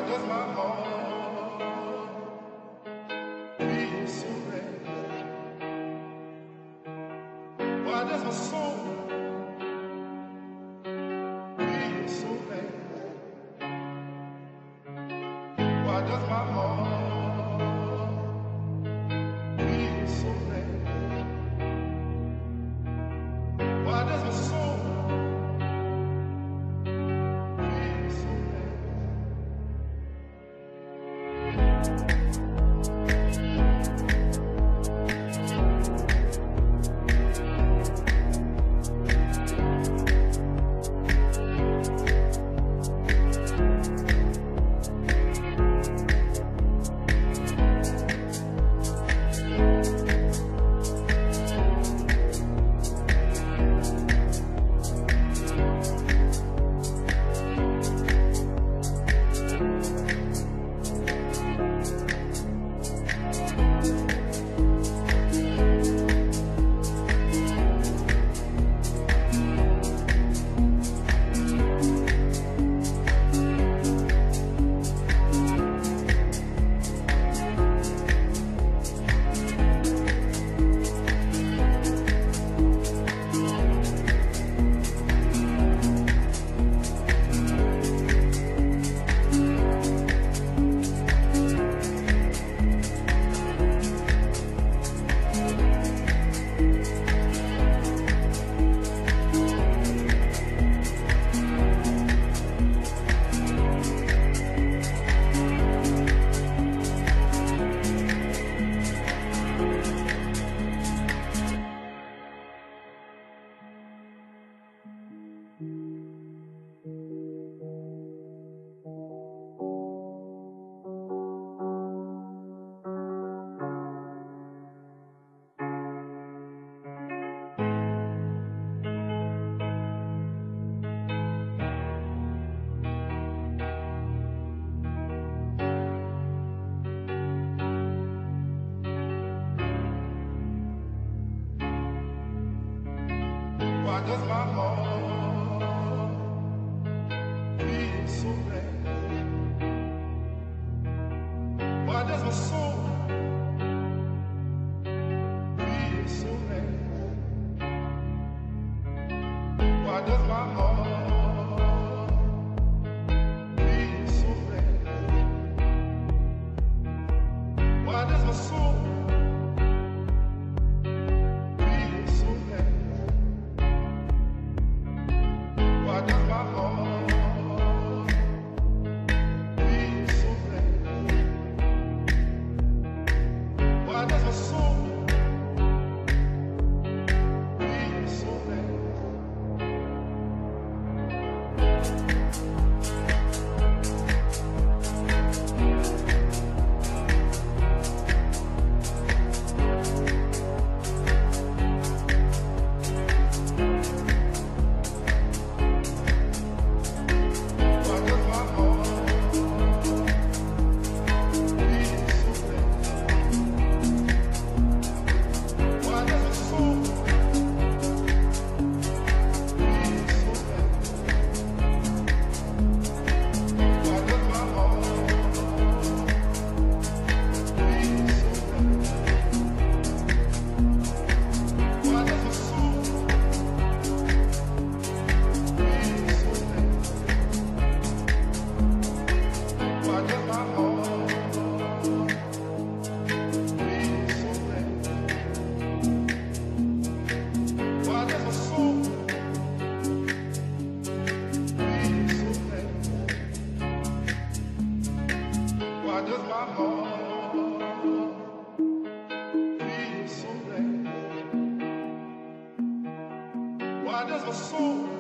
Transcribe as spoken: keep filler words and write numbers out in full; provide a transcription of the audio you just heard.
does my heart feel so red? Why does my soul feel so bad? Why does my heart feel so bad? Why does my soul feel so bad? Why does my heart feel so bad? Why does my soul feel so bad? Why does my heart feel so bad? Why does my soul feel so bad? Why does my heart feel so bad? Why does my soul feel so bad? Why does my heart feel so bad? Why does my soul